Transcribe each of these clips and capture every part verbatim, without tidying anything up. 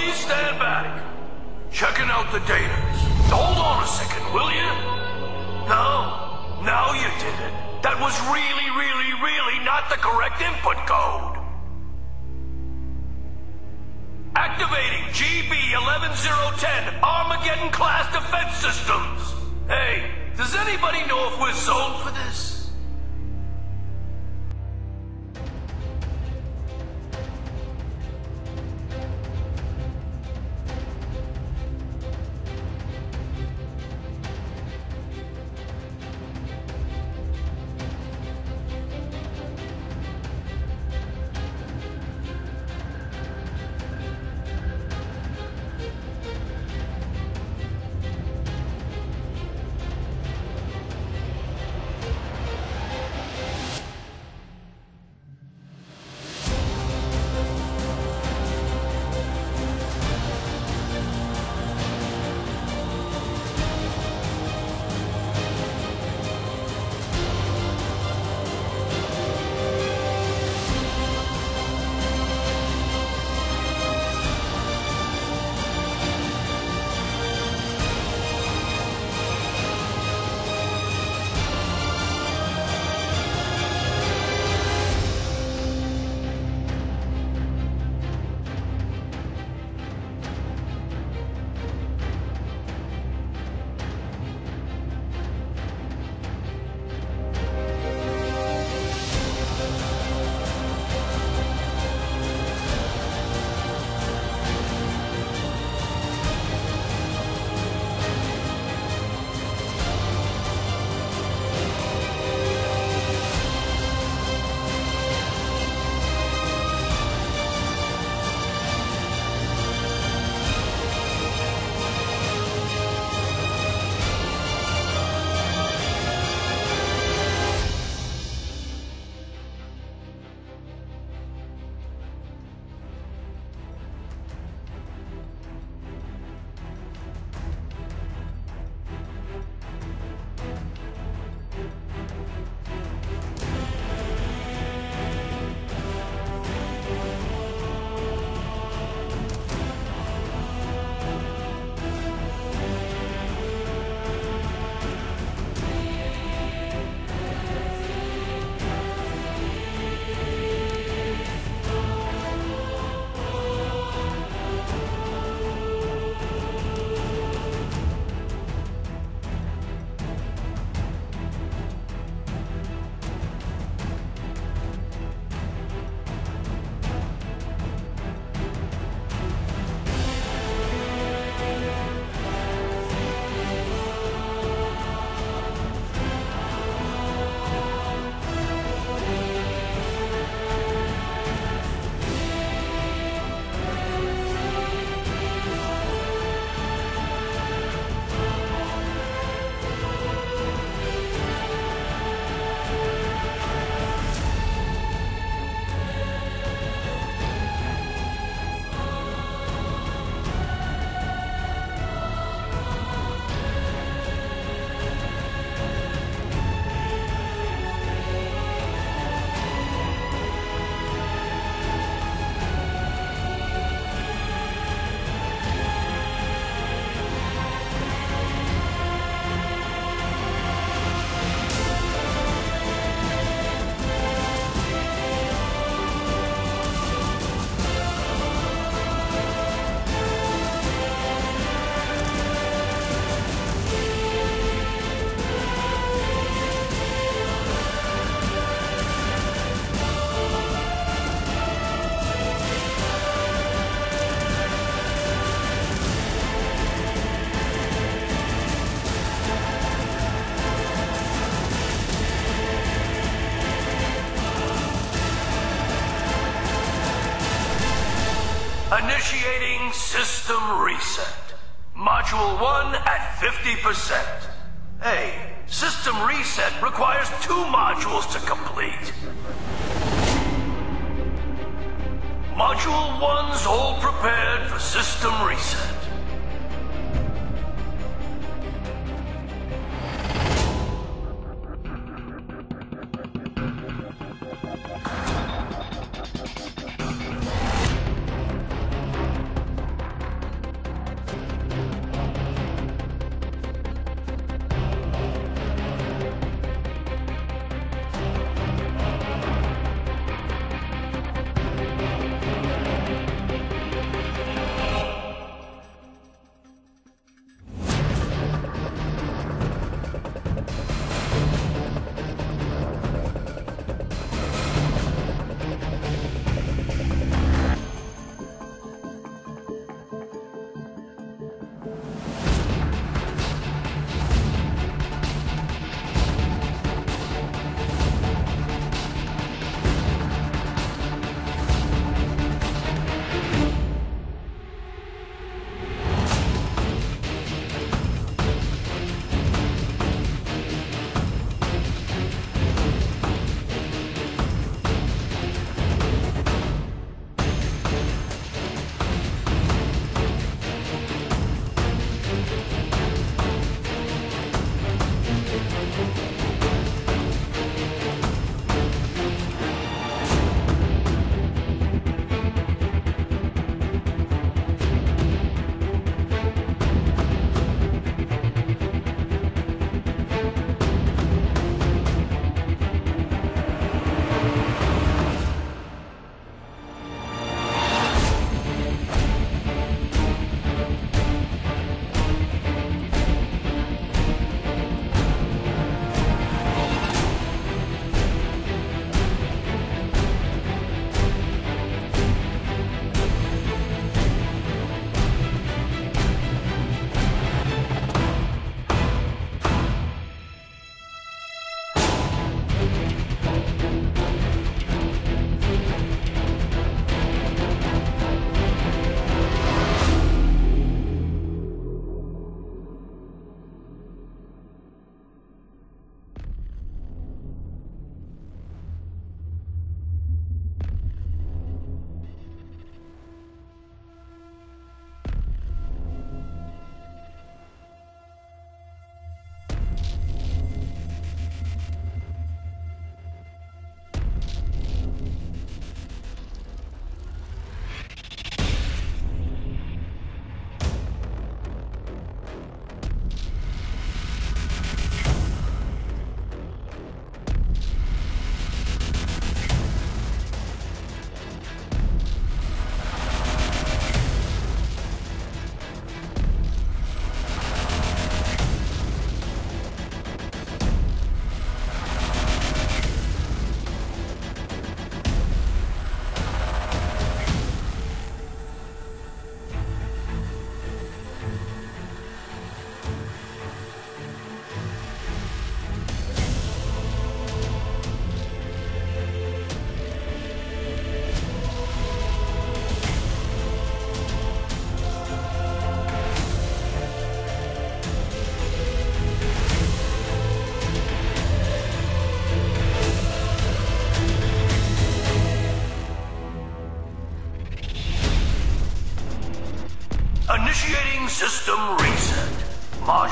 Please stand back. Checking out the data. Hold on a second, will you? No, now you did it. That was really, really, really not the correct input code. Activating G B eleven oh ten Armageddon class defense systems. Hey, does anybody know if we're zoned for this? Initiating system reset. Module one at fifty percent. Hey, system reset requires two modules to complete. Module one's all prepared for system reset.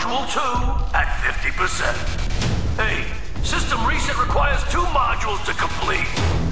Module two at fifty percent. Hey, system reset requires two modules to complete.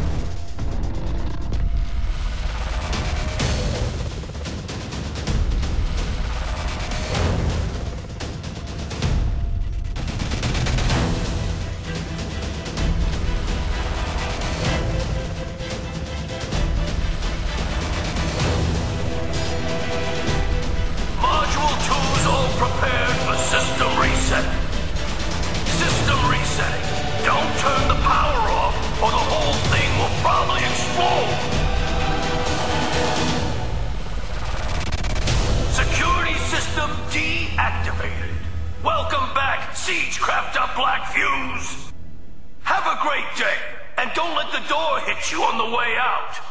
Deactivated. Welcome back, Siegecrafter Black Fuse. Have a great day, and don't let the door hit you on the way out.